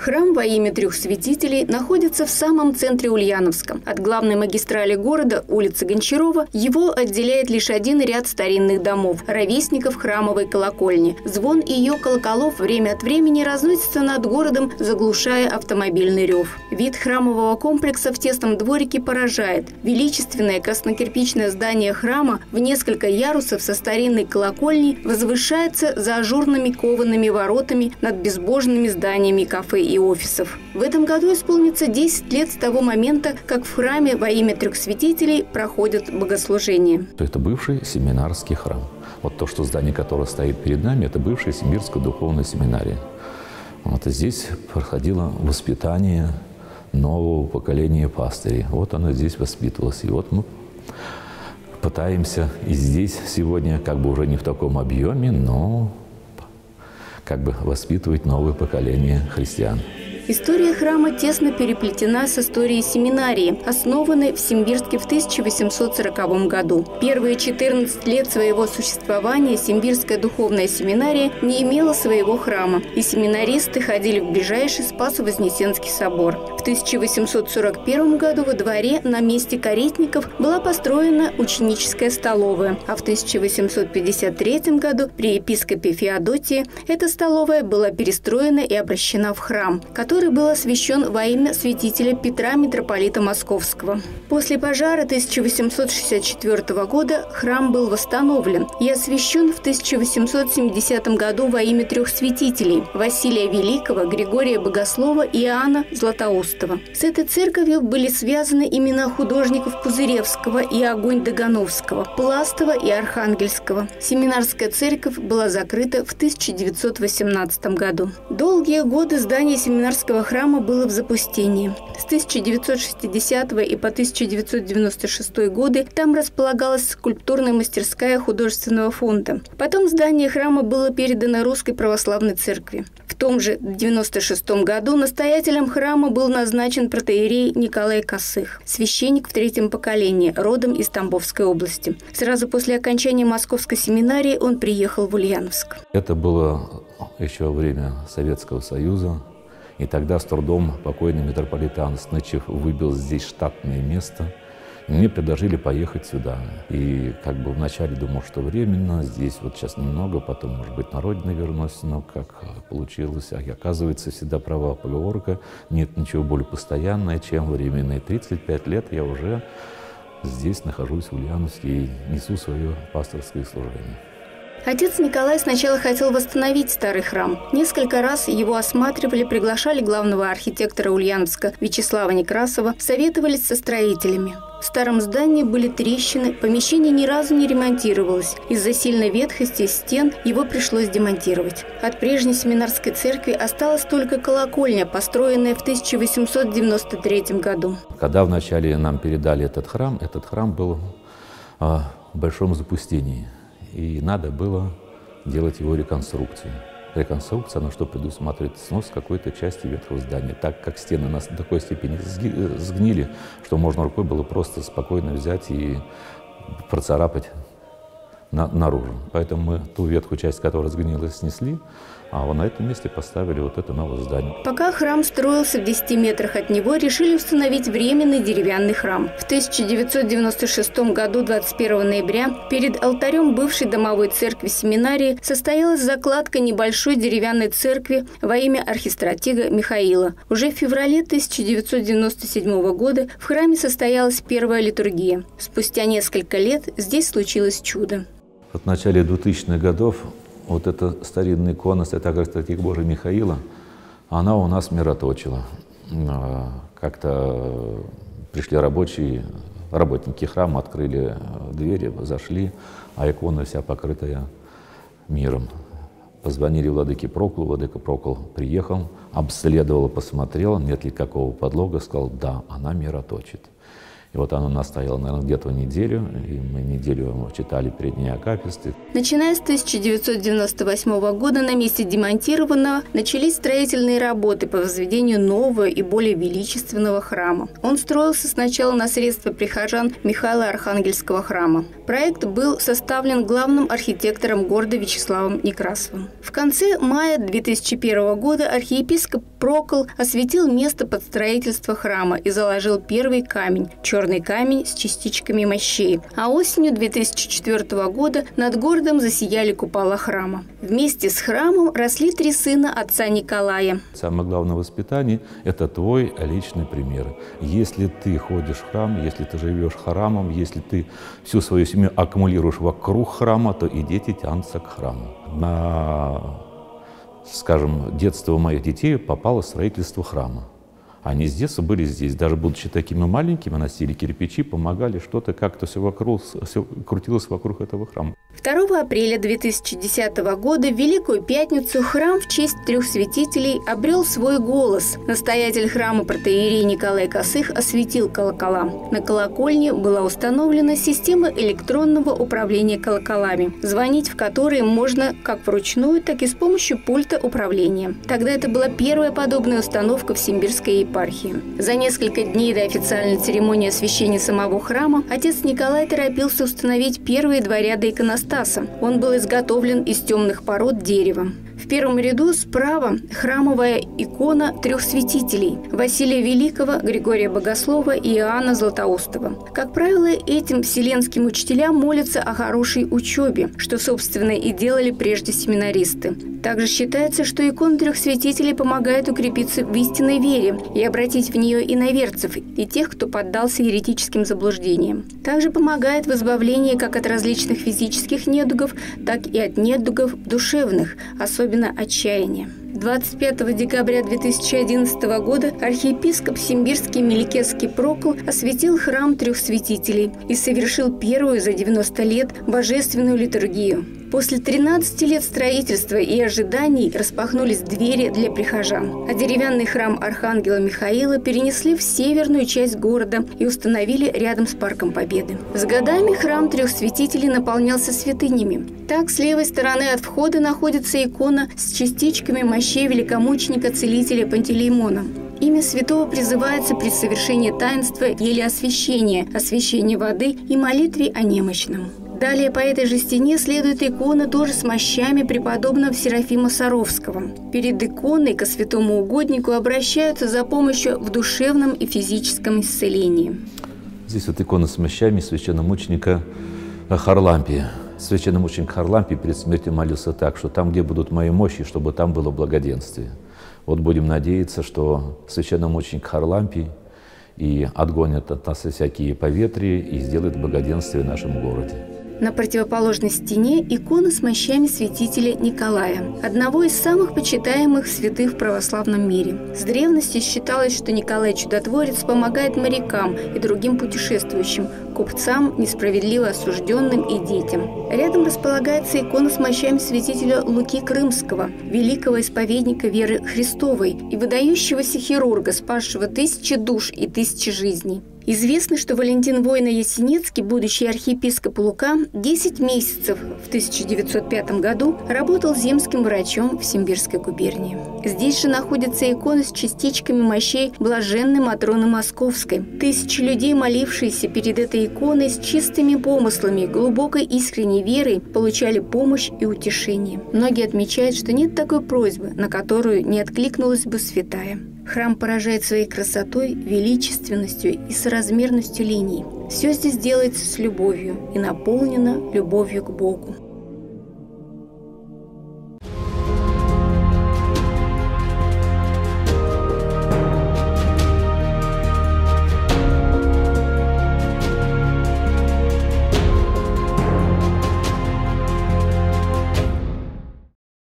Храм во имя трех святителей находится в самом центре Ульяновска. От главной магистрали города, улицы Гончарова, его отделяет лишь один ряд старинных домов – ровесников храмовой колокольни. Звон ее колоколов время от времени разносится над городом, заглушая автомобильный рев. Вид храмового комплекса в тесном дворике поражает. Величественное краснокирпичное здание храма в несколько ярусов со старинной колокольней возвышается за ажурными коваными воротами над безбожными зданиями кафе и офисов. В этом году исполнится 10 лет с того момента, как в храме во имя трех святителей проходят богослужения. Это бывший семинарский храм. Вот то, что здание, которое стоит перед нами, это бывшая Симбирская духовная семинария. Вот здесь проходило воспитание нового поколения пастырей. Вот оно здесь воспитывалось. И вот мы пытаемся и здесь сегодня, как бы уже не в таком объеме, но как бы воспитывать новое поколение христиан. История храма тесно переплетена с историей семинарии, основанной в Симбирске в 1840 году. Первые 14 лет своего существования Симбирская духовная семинария не имела своего храма, и семинаристы ходили в ближайший Спасо-Вознесенский собор. В 1841 году во дворе на месте каретников была построена ученическая столовая, а в 1853 году при епископе Феодотии эта столовая была перестроена и обращена в храм, который был освящен во имя святителя Петра митрополита Московского. После пожара 1864 года храм был восстановлен и освящен в 1870 году во имя трех святителей – Василия Великого, Григория Богослова и Иоанна Златоустова. С этой церковью были связаны имена художников Пузыревского и Огонь Дагановского, Пластова и Архангельского. Семинарская церковь была закрыта в 1918 году. Долгие годы здание семинарского храма было в запустении. С 1960 и по 1996 годы там располагалась скульптурная мастерская художественного фонда. Потом здание храма было передано Русской Православной Церкви. В том же 1996 году настоятелем храма был назначен протоиерей Николай Косых, священник в третьем поколении, родом из Тамбовской области. Сразу после окончания Московской семинарии он приехал в Ульяновск. Это было еще во время Советского Союза. И тогда с трудом покойный митрополит Иоанн Снычев выбил здесь штатное место. И мне предложили поехать сюда. И как бы вначале думал, что временно, здесь вот сейчас немного, потом, может быть, на родину вернусь, но как получилось. А оказывается, всегда права поговорка, нет ничего более постоянного, чем временное. 35 лет я уже здесь нахожусь в Ульяновске и несу свое пасторское служение. Отец Николай сначала хотел восстановить старый храм. Несколько раз его осматривали, приглашали главного архитектора Ульяновска Вячеслава Некрасова, советовались со строителями. В старом здании были трещины, помещение ни разу не ремонтировалось. Из-за сильной ветхости стен его пришлось демонтировать. От прежней семинарской церкви осталась только колокольня, построенная в 1893 году. Когда вначале нам передали этот храм был в большом запустении. И надо было делать его реконструкцию. Реконструкция, она что предусматривает? Снос какой-то части ветхого здания. Так как стены нас до такой степени сгнили, что можно рукой было просто спокойно взять и процарапать наружу. Поэтому мы ту ветхую часть, которая сгнила, снесли, а вот на этом месте поставили вот это новое здание. Пока храм строился в 10 метрах от него, решили установить временный деревянный храм. В 1996 году, 21 ноября, перед алтарем бывшей домовой церкви семинарии состоялась закладка небольшой деревянной церкви во имя архистратига Михаила. Уже в феврале 1997 года в храме состоялась первая литургия. Спустя несколько лет здесь случилось чудо. В начале 2000-х годов вот эта старинная икона Святая Архистратига Божия Михаила, она у нас мироточила. Как-то пришли работники храма, открыли двери, зашли, а икона вся покрытая миром. Позвонили владыке Прокулу, владыка Прокул приехал, обследовал, посмотрел, нет ли какого подлога, сказал, да, она мироточит. И вот она у нас стояла, наверное, где-то неделю, и мы неделю читали передние акафисты. Начиная с 1998 года на месте демонтированного начались строительные работы по возведению нового и более величественного храма. Он строился сначала на средства прихожан Михаила Архангельского храма. Проект был составлен главным архитектором города Вячеславом Некрасовым. В конце мая 2001 года архиепископ Прокл осветил место под строительство храма и заложил первый камень – черный камень с частичками мощей. А осенью 2004 года над городом засияли купола храма. Вместе с храмом росли 3 сына отца Николая. Самое главное воспитание – это твой личный пример. Если ты ходишь в храм, если ты живешь храмом, если ты всю свою семью аккумулируешь вокруг храма, то и дети тянутся к храму. На, скажем, детство моих детей попало строительство храма. Они с детства были здесь, даже будучи такими маленькими, носили кирпичи, помогали, что-то как-то все крутилось вокруг этого храма. 2 апреля 2010 года, в Великую Пятницу, храм в честь 3 святителей обрел свой голос. Настоятель храма протоиерей Николай Косых осветил колокола. На колокольне была установлена система электронного управления колоколами, звонить в которые можно как вручную, так и с помощью пульта управления. Тогда это была первая подобная установка в Симбирской епархии. За несколько дней до официальной церемонии освящения самого храма отец Николай торопился установить первые 2 ряда иконостаса. Он был изготовлен из темных пород дерева. В первом ряду справа храмовая икона 3 святителей – Василия Великого, Григория Богослова и Иоанна Златоустова. Как правило, этим вселенским учителям молятся о хорошей учебе, что, собственно, и делали прежде семинаристы. Также считается, что икона 3 святителей помогает укрепиться в истинной вере и обратить в нее иноверцев и тех, кто поддался еретическим заблуждениям. Также помогает в избавлении как от различных физических недугов, так и от недугов душевных, особенно отчаяния. 25 декабря 2011 года архиепископ Симбирский Меликесский Прокл осветил храм 3 святителей и совершил первую за 90 лет божественную литургию. После 13 лет строительства и ожиданий распахнулись двери для прихожан, а деревянный храм Архангела Михаила перенесли в северную часть города и установили рядом с Парком Победы. С годами храм 3 святителей наполнялся святынями. Так, с левой стороны от входа находится икона с частичками мощей великомученика-целителя Пантелеймона. Имя святого призывается при совершении таинства или освящения воды и молитве о немощном. Далее по этой же стене следует икона тоже с мощами преподобного Серафима Саровского. Перед иконой ко святому угоднику обращаются за помощью в душевном и физическом исцелении. Здесь вот икона с мощами священномученика Харлампия. Священномученик Харлампий перед смертью молился так, что там, где будут мои мощи, чтобы там было благоденствие. Вот будем надеяться, что священномученик Харлампий и отгонит от нас всякие поветрия и сделает благоденствие в нашем городе. На противоположной стене икона с мощами святителя Николая, одного из самых почитаемых святых в православном мире. С древности считалось, что Николай Чудотворец помогает морякам и другим путешествующим, купцам, несправедливо осужденным и детям. Рядом располагается икона с мощами святителя Луки Крымского, великого исповедника веры Христовой и выдающегося хирурга, спасшего 1000 душ и 1000 жизней. Известно, что Валентин Войно-Ясенецкий, будущий архиепископ Лука, 10 месяцев в 1905 году работал земским врачом в Симбирской губернии. Здесь же находится икона с частичками мощей блаженной Матроны Московской. 1000 людей, молившиеся перед этой иконой с чистыми помыслами, глубокой искренней верой, получали помощь и утешение. Многие отмечают, что нет такой просьбы, на которую не откликнулась бы святая. Храм поражает своей красотой, величественностью и соразмерностью линий. Все здесь делается с любовью и наполнено любовью к Богу.